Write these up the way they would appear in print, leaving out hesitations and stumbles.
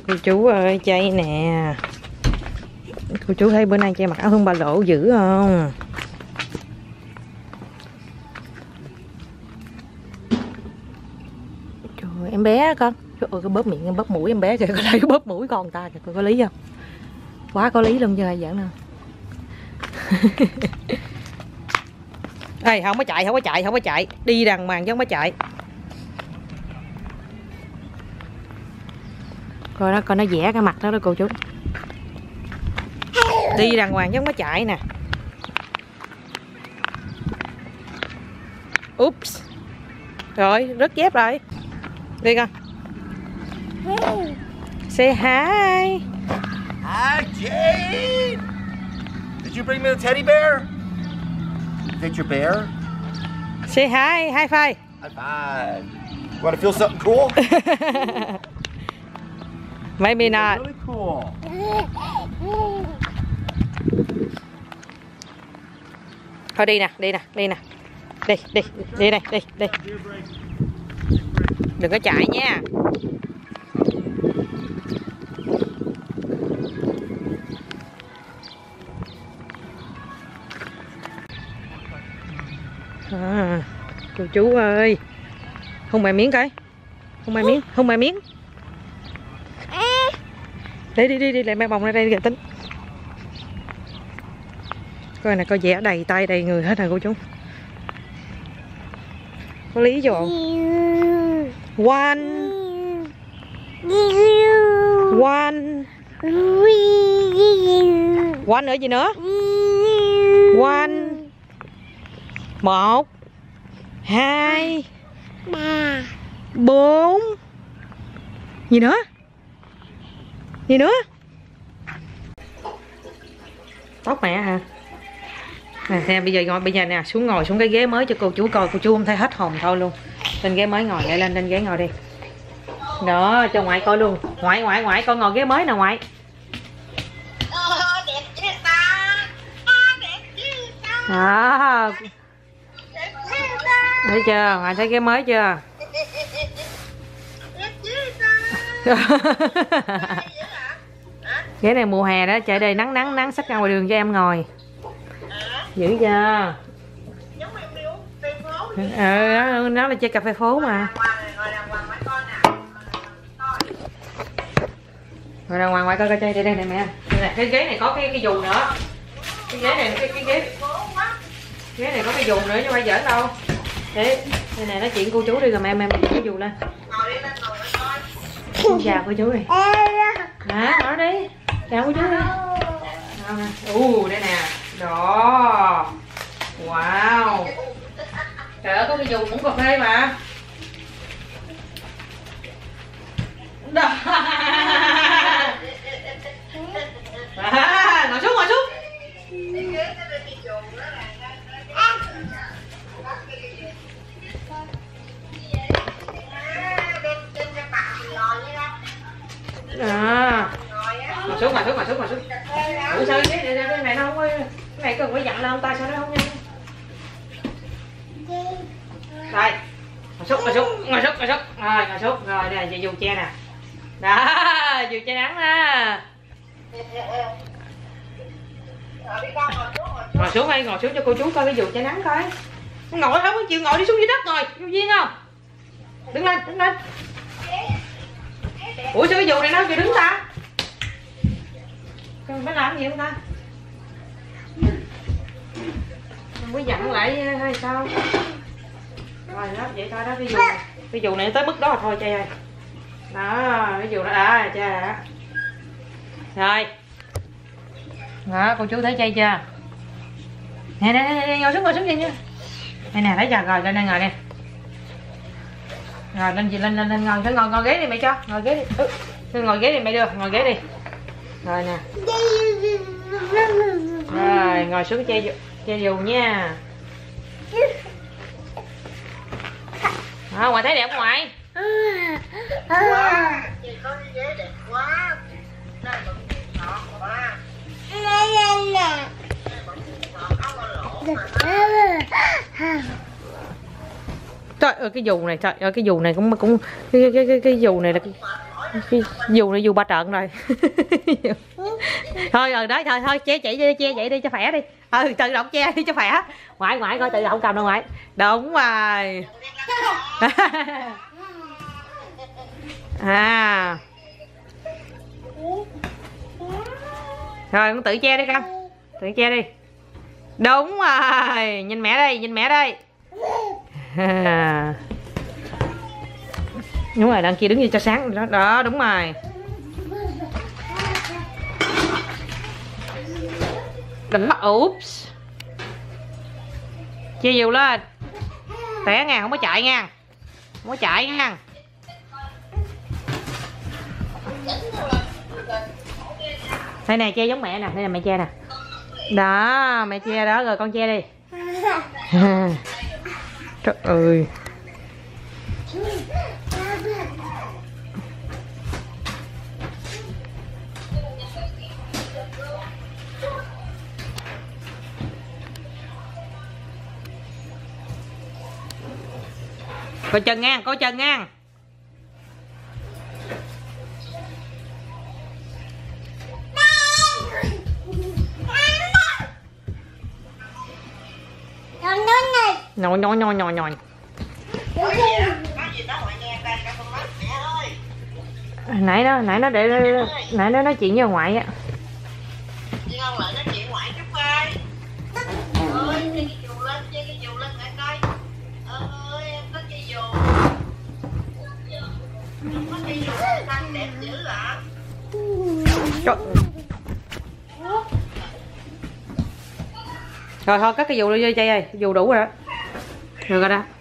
Cô chú ơi, chay nè. Cô chú thấy bữa nay chay mặc áo thun ba lỗ dữ không? Trời, em bé con. Trời ơi, cái bóp miệng, em bóp mũi em bé kìa. Có thấy cái bóp mũi con ta kìa, có lý không? Quá có lý luôn chứ hay giỡn đâu. Ê, không có chạy, không có chạy, không có chạy. Đi đằng màn chứ không có chạy. Coi nó vẽ cái mặt đó đó cô chú. Đi đàng hoàng chứ không có chạy nè. Oops. Rồi, rớt dép rồi. Đi con. Say hi. Hi, Jade. Did you bring me the teddy bear? Is that your bear? Say hi, high five. High five. You want to feel something cool? Maybe not. Really cool. Thôi đi nè, đi nè, đi nè. Đi, đi, đi đây, đi, đi. Đừng có chạy nha. À, cô chú ơi. Không mày miếng coi. Không mày miếng, không mày miếng. Đi đi đi đi lại mẹ bồng ra đây kìa Tính. Coi này, coi vẽ đầy tay đầy người hết rồi cô chú. Có lý chứ bộ. One. One. One nữa gì nữa? One. 1 2 3 4. Gì nữa? Gì nữa? Tóc mẹ hả? À, xem bây giờ nè, xuống ngồi xuống cái ghế mới cho cô chú coi. Cô chú không thấy hết hồn thôi luôn. Lên ghế mới ngồi, lại lên ghế ngồi đi. Đó, cho ngoại coi luôn. Ngoại con ngồi ghế mới nè ngoại. Đẹp chứ ta. Đẹp chứ ta. Đó. Thấy chưa? Ngoại thấy ghế mới chưa? Đẹp chứ ta. Ghế này mùa hè đó, chạy đây nắng xách ra ngoài đường cho em ngồi. Dữ chưa? Nó là chơi cà phê phố mà. Rồi ra ngoài coi chơi đây nè mẹ. Nè, cái ghế này có cái dù nữa. Cái ghế này cái ghế này có cái dù nữa chứ không phải giỡn đâu. Để đây nè, nói chuyện cô chú đi rồi em cái dù lên. Chào cô chú đi. Hả? Nói đi. Chào cô chú đi. Đây nè. Đó. Wow. Trời ơi, có cái dù cũng cà phê mà. Đó. À, ngồi xuống. À. Ngồi xuống. Ủa sao cái này nó không có, cái này cần phải dặn lên tay sao nó không nhanh. Đây. Ngồi xuống. Rồi, ngồi xuống. Rồi nè, dù che nè. Đó, dù che nắng á. Ngồi xuống cho cô chú coi cái dù che nắng coi. Ngồi không có chịu ngồi, đi xuống dưới đất rồi, vô duyên không? Đứng lên. Ủa sao cái dù này nó kêu đứng ta? Con phải làm gì không ta? Không có dặn lại hay sao? Rồi đó, vậy thôi đó, cái dù này tới mức đó thôi Chay ơi. Đó, cái dù đó Chay hả? Rồi. Đó, cô chú thấy Chay chưa? Nè, ngồi xuống Chay nha. Nè, thấy chưa? Rồi lên đây ngồi nè. Rồi lên ngồi ghế đi mẹ cho. Ngồi ghế đi. Ngồi ghế đi mẹ đưa, ngồi ghế đi. Rồi nè. Rồi, ngồi xuống Chay dù nha. À, ngoại thấy đẹp không ngoại? Wow, chị có cái ghế đẹp quá. Đây bận ngọt quá. Trời ơi cái dù này, cái dù này cũng cái dù này là Dù này dù ba trận rồi. Thôi rồi đó, thôi che vậy đi cho khỏe đi. Tự động che đi cho khỏe. Ngoại coi tự động cầm đâu ngoại. Đúng rồi. À. Rồi con tự che đi con. Tự che đi. Đúng rồi. Nhìn mẹ đây, nhìn mẹ đây. Đúng rồi, đằng kia đứng như cho sáng đó. Đó, đúng rồi. Đừng có oops. Chia dù lên. Té nha, không có chạy nha. Không có chạy nha. Đây nè, che giống mẹ nè, đây là mẹ che nè. Đó, mẹ che đó rồi con che đi. Trời ơi. Coi chân ngang, coi chân ngang. Nhồi. Nãy nó để nãy nó nói chuyện với ngoại á. Rồi thôi cắt cái dù đi chơi ơi, dù đủ rồi đó. Được rồi đó.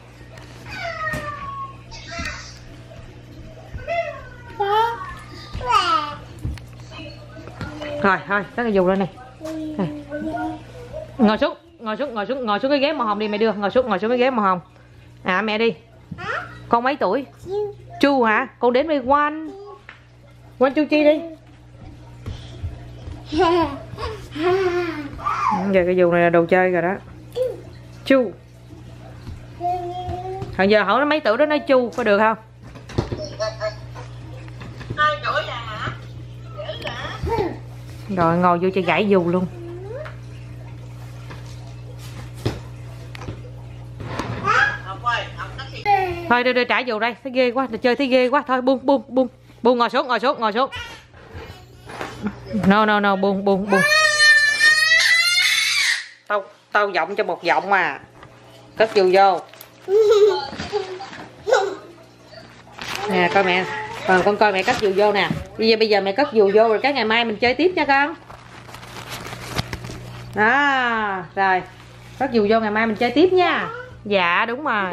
Rồi thôi cắt cái dù lên này. Ngồi xuống cái ghế màu hồng đi mẹ đưa, ngồi xuống cái ghế màu hồng. À mẹ đi. Con mấy tuổi? Chu hả? Con đến với Quan Chu Chi đi. Giờ cái dù này là đồ chơi rồi đó. Chu. Hồi giờ hỏi nó mấy tuổi đó nói Chu có được không? 2 tuổi à hả? Dữ hả? Rồi ngồi vô chơi gãy dù luôn. Thôi đưa trả dù đây, thấy ghê quá, chơi thấy ghê quá, thôi buông ngồi xuống. No, buông. Tao giọng cho một giọng mà. Cất dù vô. Nè coi mẹ. Con coi mẹ cất dù vô nè. Bây giờ mẹ cất dù vô rồi cái ngày mai mình chơi tiếp nha con. Đó, rồi. Cất dù vô ngày mai mình chơi tiếp nha. Dạ đúng rồi.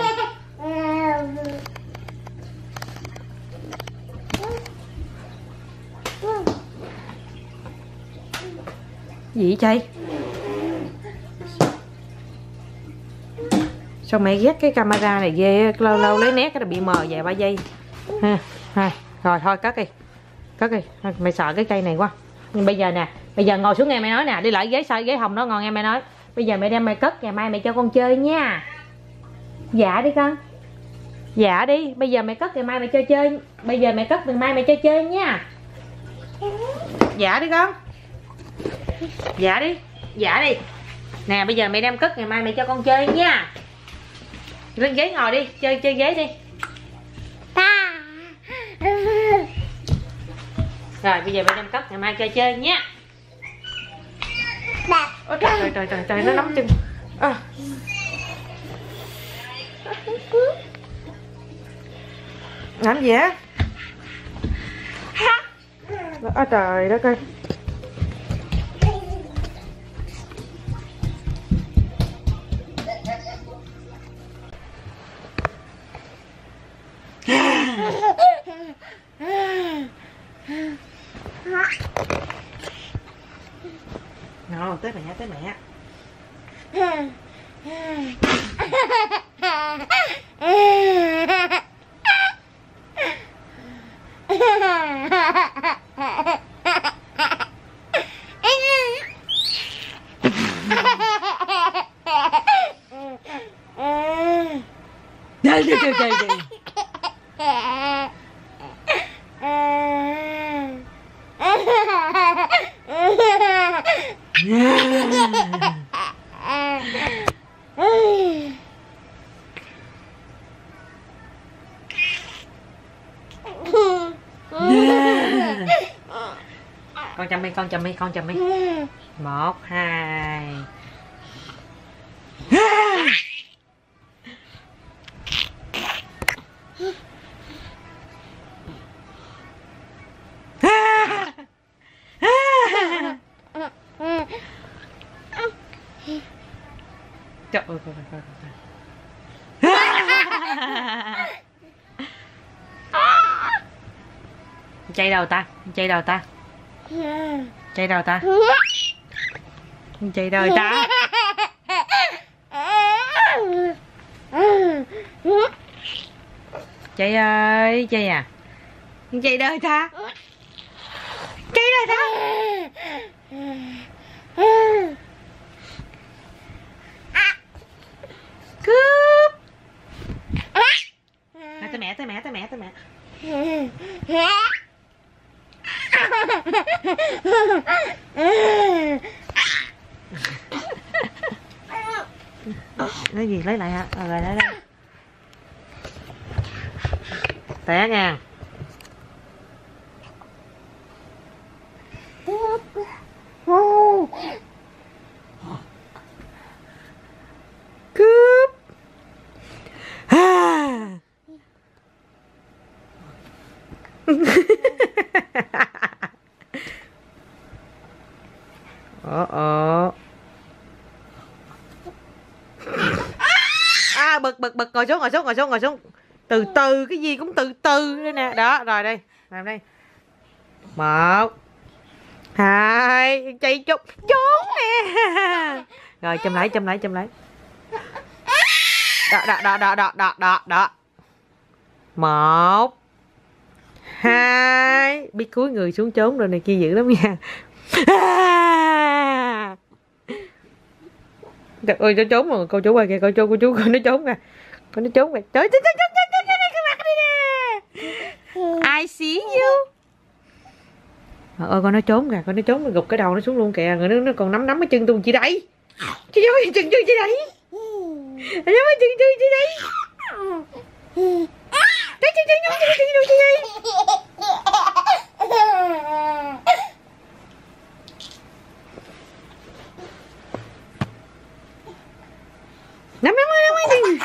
Gì vậy? Sao mẹ ghét cái camera này ghê, lâu lấy nét cái là bị mờ vài 3 giây. Ha. Rồi thôi cất đi. Mày sợ cái cây này quá. Nhưng bây giờ nè, bây giờ ngồi xuống nghe mẹ nói nè, đi lại ghế hồng đó ngồi nghe mẹ nói. Bây giờ mẹ đem mày cất, ngày mai mẹ cho con chơi nha. Dạ đi con. Dạ đi, bây giờ mẹ cất ngày mai mẹ cho chơi. Bây giờ mẹ cất ngày mai mẹ cho chơi nha. Dạ đi con. Dạ đi. Nè bây giờ mẹ đem cất ngày mai mẹ cho con chơi nha. Lên ghế ngồi đi, chơi ghế đi. Rồi bây giờ mẹ đem cất ngày mai cho chơi nha. Ôi trời nó nắm chân. Làm gì á? Trời đất ơi. Nào, tới mẹ. Đây. Con chậm đi, con chậm đi, con chậm đi. 1, 2. Trời ơi, chạy đâu ta? Chạy đâu ta? Chạy đâu ta? Chạy đâu ta? Chạy ơi, chạy à? Chạy đâu ta? Chạy đâu ta? Cướp. Tới mẹ, tới mẹ, tới mẹ, tới mẹ. Lấy gì lấy lại hả? Rồi lấy đây. Té nha. Cướp. Bực ngồi xuống, ngồi xuống, ngồi xuống, ngồi xuống. Từ từ, cái gì cũng từ từ đây nè. Đó, rồi đây, làm đây. 1, 2, chạy trốn nè. Rồi châm lại, châm lại, châm lại. Đó. 1, 2. Biết cúi người xuống trốn rồi này kia dữ lắm nha. Trời ơi, nó trốn rồi, cô chú ơi kìa, cô chú coi nó trốn kìa. Coi nó trốn kìa. Trời cái mặt đi nè. I see you. Ơi con nó trốn kìa, con nó trốn, gục cái đầu nó xuống luôn kìa, rồi nó còn nắm cái chân tôi chị đấy. Chị ơi, chân chị đấy. Nó ơi, chân chị đấy. Đấy chị đâu chị đây. Nắm đi.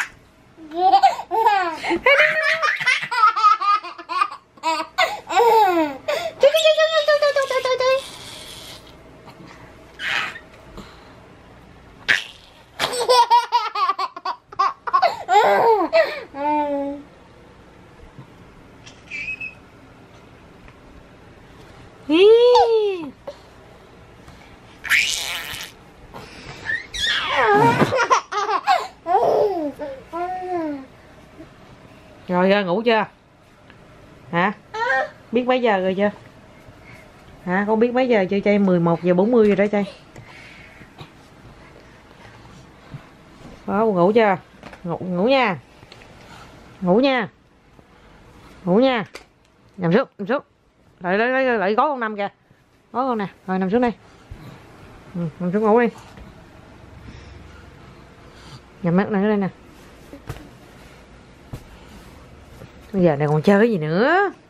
Rồi ra ngủ chưa? Hả? Biết mấy giờ rồi chưa? Hả? Con biết mấy giờ chưa Chay? 11:40 rồi đó Chay. Đó, ngủ chưa? Ngủ nha. Ngủ nha. Ngủ nha. Nằm xuống, nằm xuống. Lại gối con nằm kìa. Gối con nè, rồi nằm xuống đây. Nằm xuống ngủ đi. Nhắm mắt này đây nè. Bây giờ này còn chơi cái gì nữa?